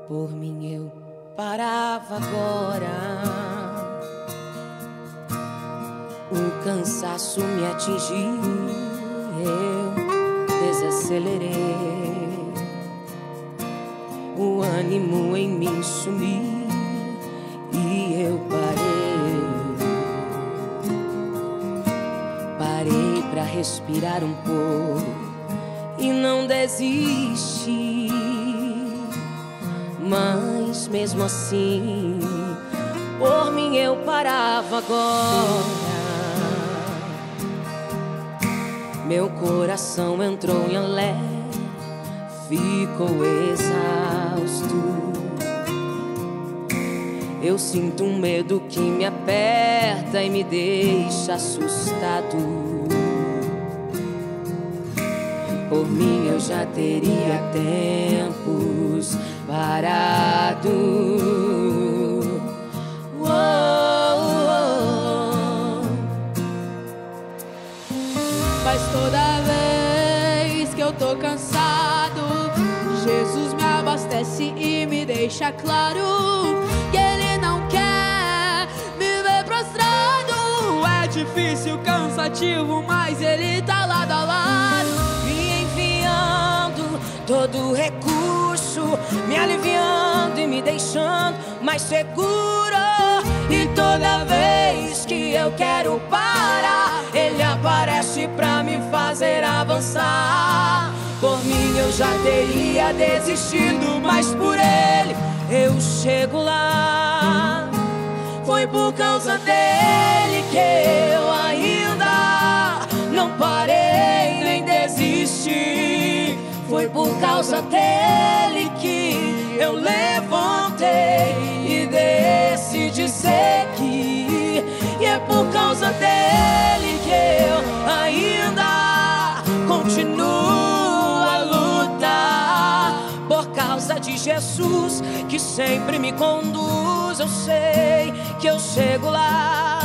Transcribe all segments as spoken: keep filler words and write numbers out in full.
Por mim eu parava agora. O cansaço me atingiu, eu desacelerei. O ânimo em mim sumiu e eu parei. Parei pra respirar um pouco e não desisti. Mas mesmo assim, por mim eu parava agora. Meu coração entrou em alerta, ficou exausto. Eu sinto um medo que me aperta e me deixa assustado. Por mim eu já teria tempos parado. Oh, oh, oh. Mas toda vez que eu tô cansado, Jesus me abastece e me deixa claro que Ele não quer me ver prostrado. É difícil, cansativo, mas Ele tá lado a lado, me enviando todo recurso, me aliviando e me deixando mais seguro. E toda vez que eu quero parar, Ele aparece pra me fazer avançar. Por mim eu já teria desistido, mas por Ele eu chego lá. Foi por causa dele que eu ainda não parei nem desisti. Foi por causa dele que eu levantei e decidi seguir. E é por causa dele que eu ainda continuo a lutar. Por causa de Jesus que sempre me conduz, eu sei que eu chego lá.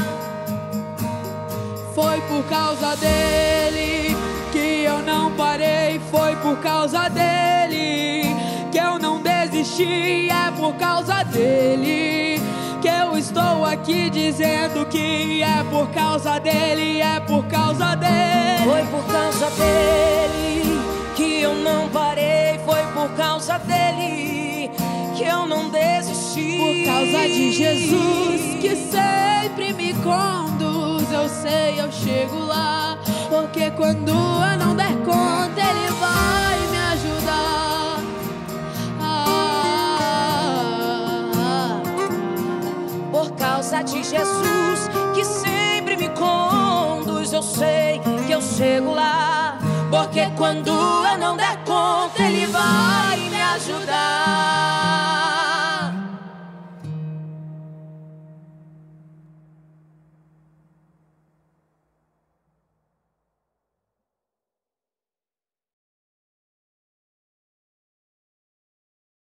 Foi por causa dele que eu não parei. Foi por causa dele que eu não desisti. É por causa dele que eu estou aqui dizendo que é por causa dele, é por causa dele. Foi por causa dele que eu não parei. Foi por causa dele que eu não desisti. Por causa de Jesus que sempre me conduz, eu sei, eu chego lá. Porque quando eu não der conta, Ele vai me ajudar. Ah, ah, ah. Por causa de Jesus que sempre me conduz, eu sei que eu chego lá. Porque quando eu não der conta, Ele vai me ajudar.